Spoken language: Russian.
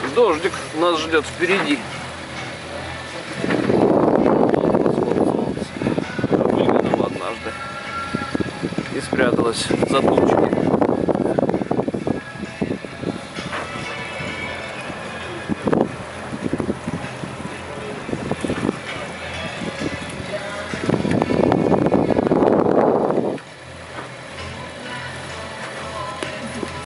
Дождик нас ждет впереди. Выглянуло однажды и спряталась за тучами.